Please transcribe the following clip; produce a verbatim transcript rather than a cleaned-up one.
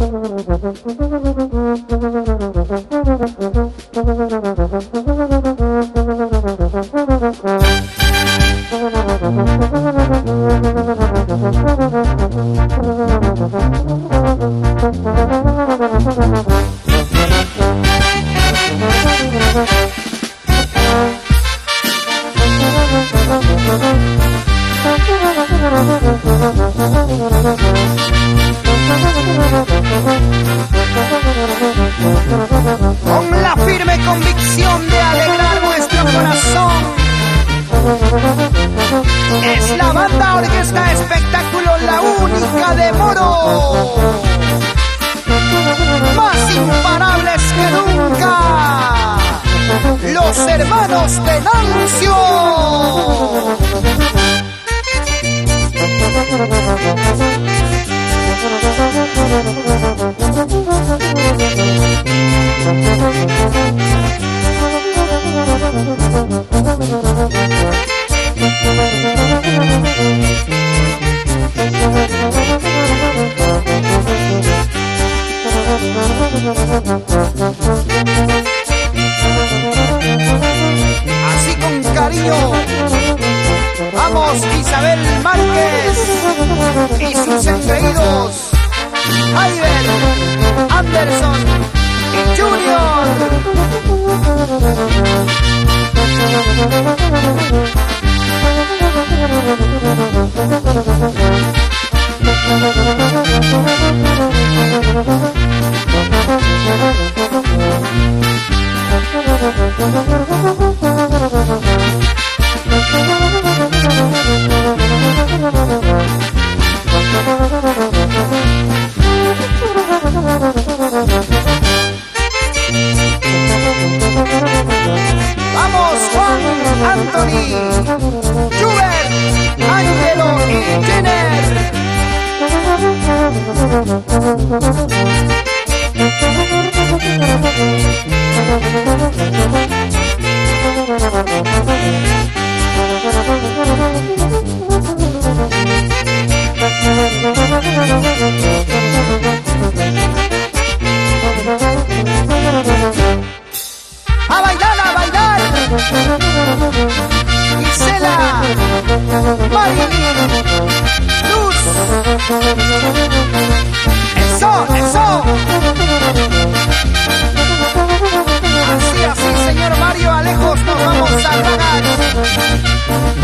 Con la firme convicción de alegrar nuestro corazón, es la banda Orquesta Espectáculo, la única de Moro, más imparables que nunca, los hermanos de Nancio. Así con cariño, vamos Isabel Márquez y sus engreídos, Javier, Anderson y Junior. Vamos Juan, Anthony, Schubert, Angelo y Jenner. A bailar, a bailar. Gisela, Marilyn, Luz. Eso, eso. Así, así, señor Mario, a lejos nos vamos a tragar.